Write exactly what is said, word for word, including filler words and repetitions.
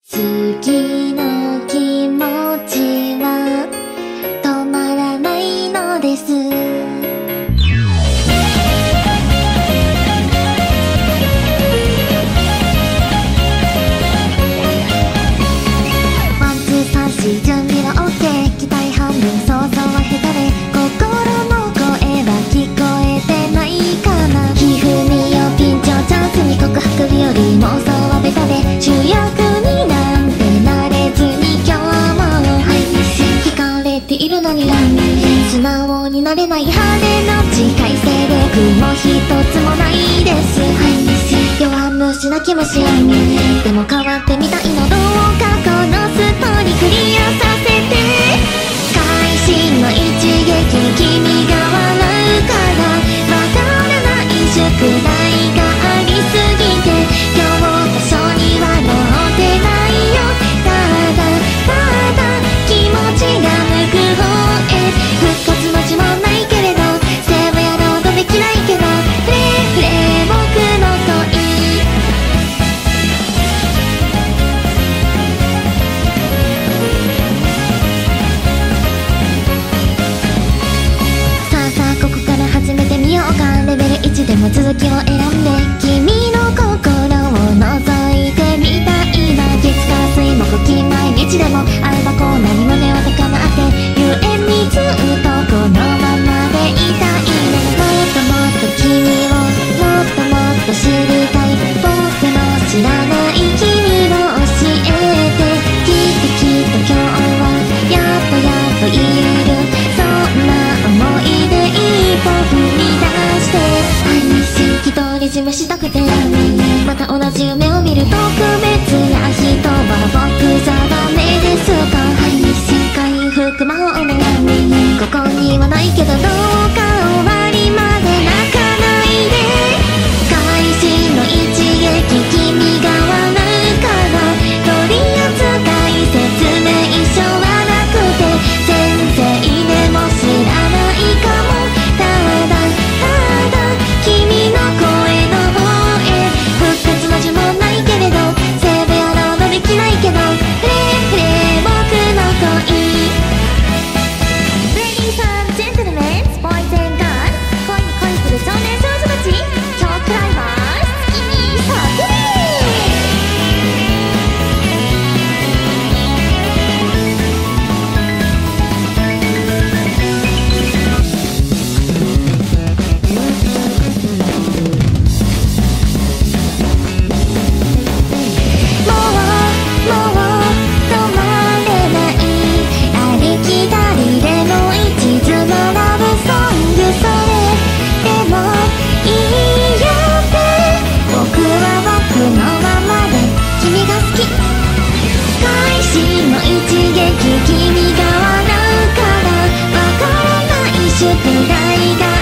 好きの気持ちは止まらないのです。ワンツーサンシー準備は OK、 期待半分想像は下手で心の声は聞こえてないかな。ひふみよピンチをチャンスに告白日より妄想はベタで主役になんてなれずに今日も聞かれているのに素直になれない晴れのち快晴で雲一つもないです。弱虫な気もしでも変わってみたいのどうかこのストーリークリアさせて。会心の一撃に君が笑うからわからない宿題がありすぎて教科書には載ってないよ。ただただ気持ちが向く方へ復活の字もないけれどセーブやろうとできないけどフレフレ僕の恋さあさあここから始めてみようか。レベルいちでも続きを選んで君の心を覗いてみたいな。月火水木金毎日でもあればこんなに胸を高鳴ってゆえにずっとこのままでいたいね。もっともっと君をもっともっと知りたい。僕の知らない君を教えてきっときっと今日はやっとやっと言えるそんな思いで一歩踏み出して一人占めしたくてまた同じ夢を見る特別な人は僕じゃダメですか。回復魔法もここにはないけどどうか終わりまで泣かないで。会心の一撃君が笑うから取扱説明書はなくて先生でも知らないかも。ただただ君の声の方へ復活の字もないけれどセーブやろうとできないけどフレフレ僕の恋。Ladies and gentlemen, boys and girls 恋に恋する少年少女たち今日くらいは好きに叫べ。もうもう止まれないありきたりでの一途なラブソング。それでもいいよって僕は僕のままで君が好き。会心の一撃君が笑うからわからない宿題が